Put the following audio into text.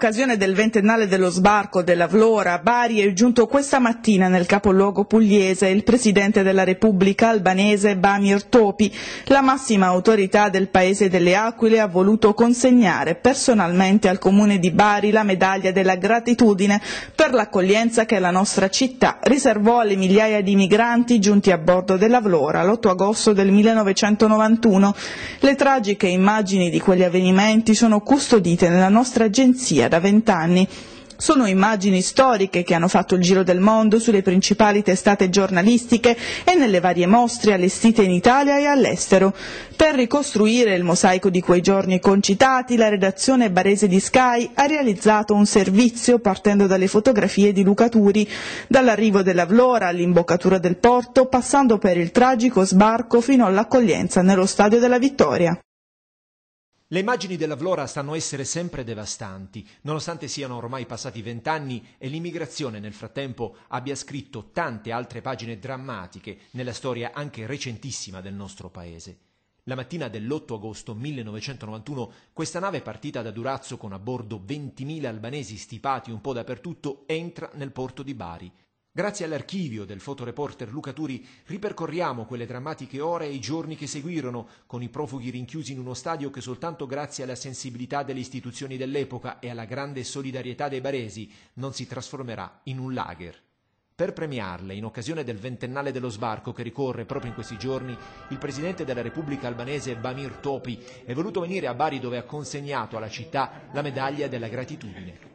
occasione del ventennale dello sbarco della Vlora a Bari è giunto questa mattina nel capoluogo pugliese il Presidente della Repubblica albanese Bamir Topi. La massima autorità del Paese delle Aquile ha voluto consegnare personalmente al Comune di Bari la medaglia della gratitudine per l'accoglienza che la nostra città riservò alle migliaia di migranti giunti a bordo della Vlora l'8 agosto del 1991. Le tragiche immagini di quegli avvenimenti sono custodite nella nostra agenzia da 20 anni. Sono immagini storiche che hanno fatto il giro del mondo sulle principali testate giornalistiche e nelle varie mostre allestite in Italia e all'estero. Per ricostruire il mosaico di quei giorni concitati, la redazione barese di Sky ha realizzato un servizio partendo dalle fotografie di Luca Turi, dall'arrivo della Vlora all'imboccatura del porto, passando per il tragico sbarco fino all'accoglienza nello Stadio della Vittoria. Le immagini della Vlora stanno a essere sempre devastanti, nonostante siano ormai passati 20 anni e l'immigrazione nel frattempo abbia scritto tante altre pagine drammatiche nella storia anche recentissima del nostro paese. La mattina dell'8 agosto 1991 questa nave partita da Durazzo con a bordo 20.000 albanesi stipati un po' dappertutto entra nel porto di Bari. Grazie all'archivio del fotoreporter Luca Turi ripercorriamo quelle drammatiche ore e i giorni che seguirono, con i profughi rinchiusi in uno stadio che soltanto grazie alla sensibilità delle istituzioni dell'epoca e alla grande solidarietà dei baresi non si trasformerà in un lager. Per premiarle, in occasione del ventennale dello sbarco che ricorre proprio in questi giorni, il Presidente della Repubblica albanese Bamir Topi è voluto venire a Bari, dove ha consegnato alla città la medaglia della gratitudine.